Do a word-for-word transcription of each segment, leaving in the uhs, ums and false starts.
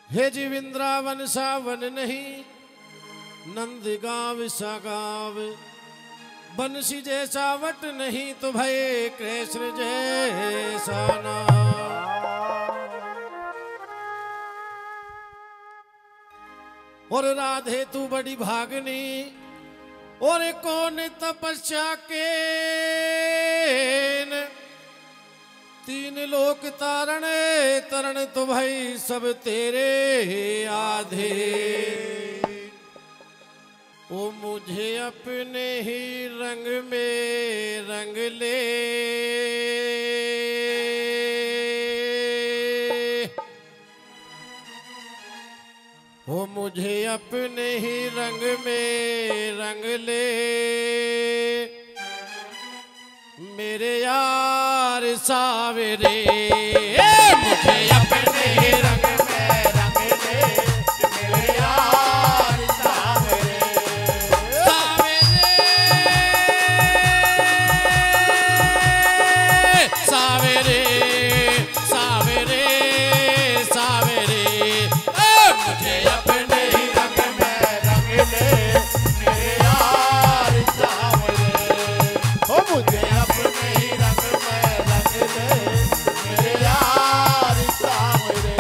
हे जी वृंदावन सावन नहीं, नंद गाँव सा गाँव, बंसी जैसा वट नहीं तो भय कृष्ण जैसा नाम। और राधे तू बड़ी भागनी, और कौन तपस्या के तीन लोक तारण तरण तो भाई सब तेरे आधे। ओ मुझे अपने ही रंग में रंग ले, ओ मुझे अपने ही रंग में रंग ले, मेरे यार सावरे। मुझे अपने ही रंग में रंग ले, मेरे यार सावरे। सावरे सावरे सावरे सावरे, मुझे अपने ही रंग में रंग ले, मेरे यार सावरे। ओ मुझे अपने ही रंग में रंग ले, मेरे यार सावरे।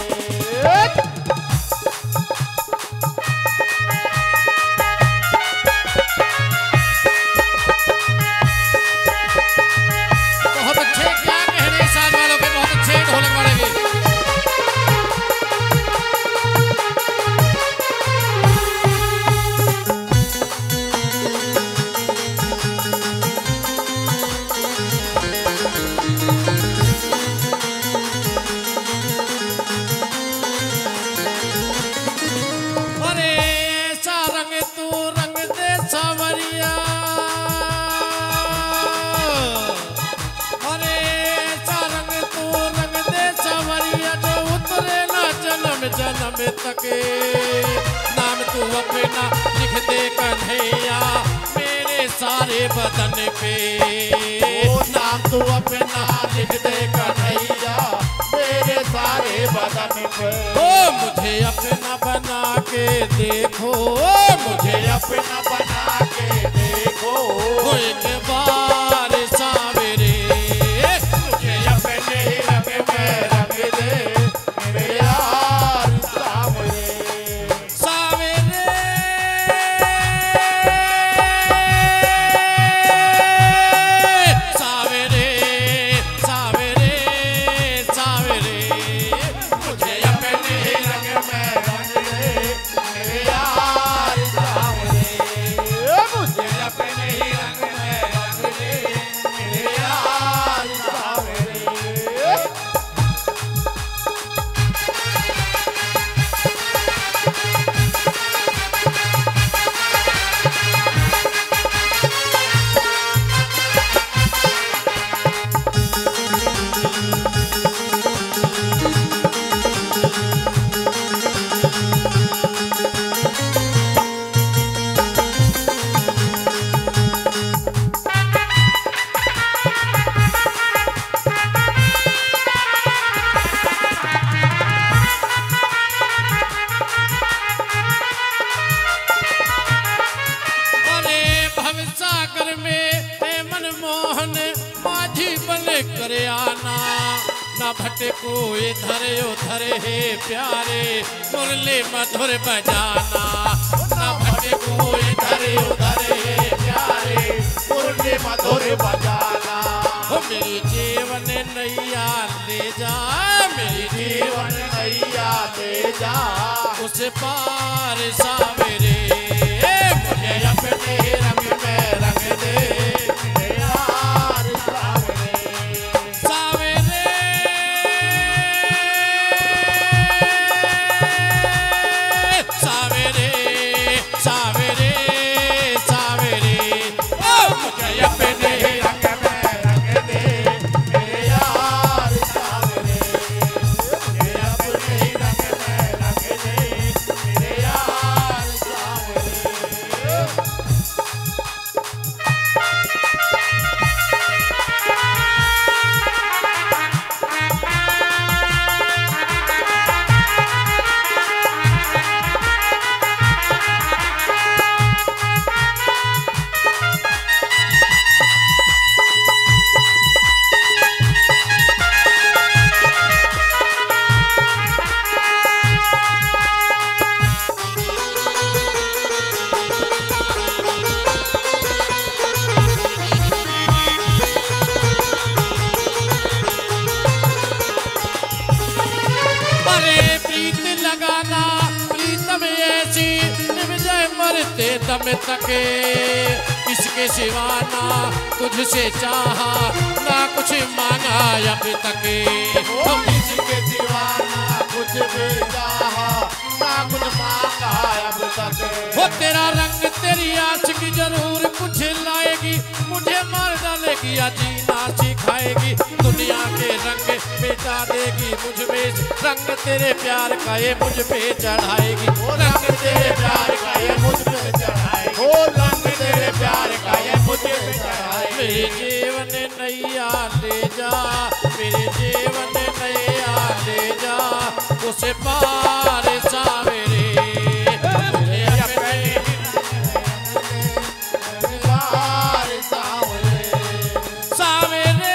बहुत अच्छे, क्या कहने साथ वालों के, बहुत अच्छे ढोलक वाले भी। अरे ऐसा रंग तू रंग दे सावरिया, अरे ऐसा रंग तू रंग दे सावरिया, जो उतरे ना जन्म जन्म तक। नाम तू अपना लिख दे कन्हैया मेरे सारे बदन पे। ओ नाम तू अपना लिख दे कन्हैया मेरे सारे बदन पे। ओ मुझे अपना बना के देखो, मुझे अपना बना के देखो, एक बार सावरे। मुझे अपने ही रंग में रंग दे, मेरे यार सावरे। सावरे सावरे सावरे सावरे, मुझे अपने ही रंग में रंग दे, मेरे यार सावरे। मुझे अपने ही रंग में रंग दे, मेरे यार सावरे। अरे भवसागर में है मनमोहन माझी बने करे आना, न भटको इधर उधर है प्यारे मुरली मधुर बजाना। न भटको इधर उधर है प्यारे मुरली मधुर बजाना। ओ मेरी जीवन नैया ले जा, मेरी जीवन नैया ले जा, उस पार सावरे। मुझे अपने रंग में रंग दे, मेरे यार सावरे। सावरे सावरे सावरे सावरे, ओ मुझे अपने ही रंग में रंग दे, मेरे यार सावरे। मुझे अपने ही रंग में रंग दे, मेरे यार सावरे। मरते दम तके इसके सिवा ना तुझसे चाहा ना कुछ मांगा अब तके इसके सिवा ना कुछ भी चाहा ना कुछ मांगा अब तक। वो तेरा रंग तेरी आशिकी जरूर कुछ लाएगी मुझे मार डालेगी या जीना सिखाएगी दुनिया के रंग मिटा देगी मुझ में रंग तेरे प्यार का ये मुझ पे चढ़ाएगी रंग तेरे प्यार का ये मुझ पे चढ़ाएगी ओ रंग तेरे प्यार का ये मुझ पे चढ़ाएगी। मेरे जीवन नैया ले जा मेरे जीवन नैया ले जा उसे पार सावेरे मुझे अपने पार सावरे सावेरे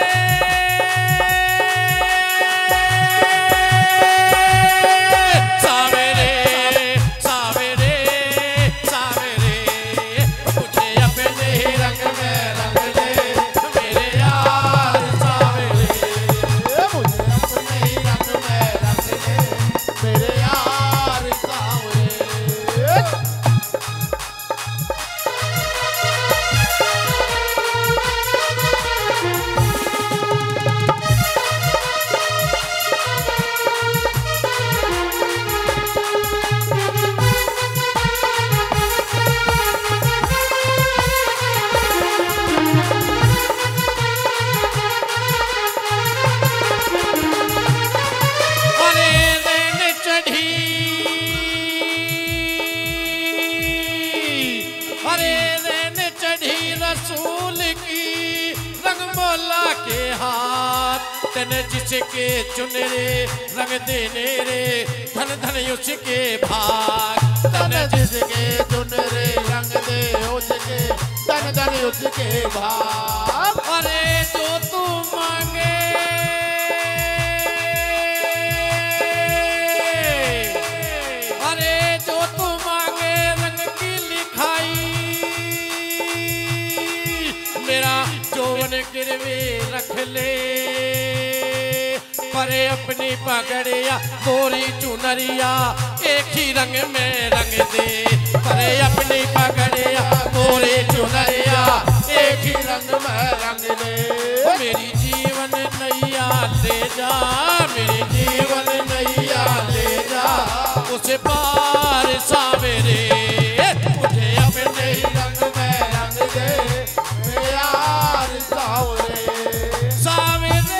सावेरे सावेरे सावेरे मुझे अपने ही रंग में रंग दे मेरे यार सावेरे मुझे अपने ही रंग में रंग दे मेरे यार सावरे। अरे रैन चढ़ी अरे रैन चढ़ी रसूल की रंग मौला के हाथ तन जिसके चुनरे रंग देने रे धन धन उसके भाग तन जिसके चुन रे रंग दे उसके तन तन उसके भाग। अरे जो तू मांगे अरे जो तू मांगे रंग की लिखाई मेरा जौवन गिरवी रख ले परे अपनी पगड़िया गोरी चुनरिया एक ही रंग में रंग दे परे अपनी पगड़िया गोरी चुनरिया एक ही रंग में रंग दे मेरी जीवन नैया ले जा मेरी जीवन नैया ले जा उसे पार सावेरे मुझे अपने ही रंग में रंग दे मेरे यार सावरे सावेरे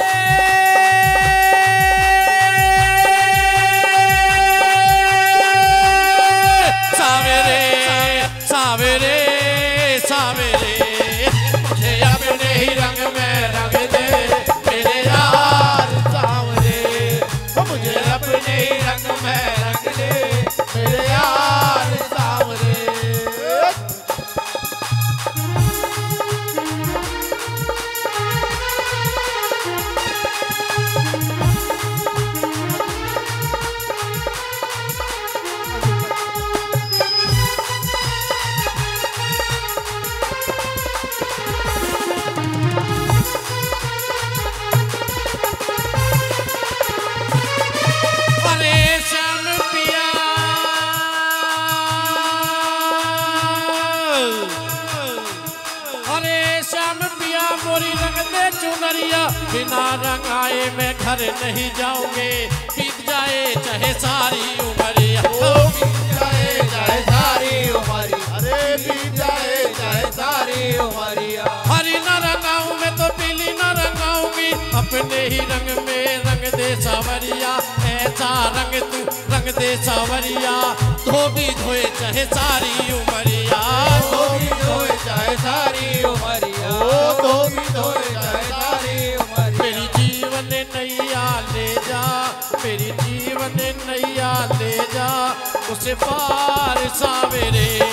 सावेरे सावेरे सावेरे मुझे अपने ही रंग में रंग दे मेरे यार सावरे ओ मुझे अपने ही रंग में रंग दे मेरे यार सावरे। अरे श्याम पिया अरे श्याम पिया मोरी रंग दे चुनरिया बिना रंग आए मैं घर नहीं जाऊंगे बीत जाए चाहे सारी उमरिया ओ बीत जाए चाहे सारी उमरी अरे बीत जाए चाहे सारी उमरिया हरी न रंगाऊं मैं तो पीली न रंगाऊंगी अपने ही रंग में रंग दे सावरिया ऐसा रंग तू रंग दे सावरिया धोबी धोए चाहे सारी उमरिया धोबी धोए चाहे सारी उमरिया ओ धोबी धोए चाहे सारी उमरिया। मेरी जीवन नैया ले जा मेरी जीवन नैया ले जा उसे पार सावेरे